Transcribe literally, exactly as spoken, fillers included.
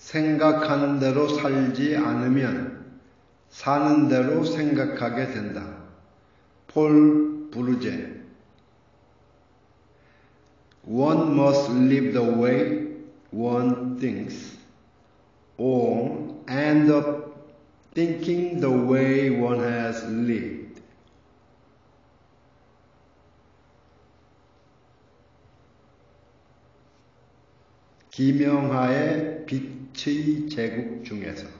생각하는 대로 살지 않으면 사는 대로 생각하게 된다. 폴 브루제. One must live the way one thinks, or end up thinking the way one has lived. 김영하의 빛의 제국 중에서